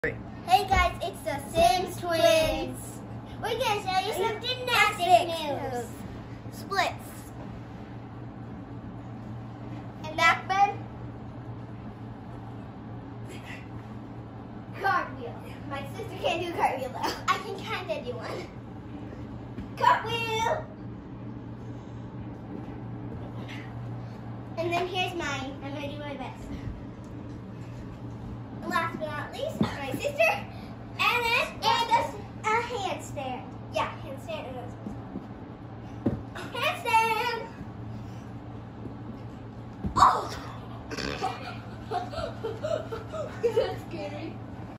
Hey guys, it's the Sims Twins. We're going to show you some gymnastics moves. Splits. And back bend. Cartwheel. My sister can't do cartwheel though. I can kind of do one. Cartwheel. And then here's mine. I'm going to do my best. Last but not least, my sister, and a handstand.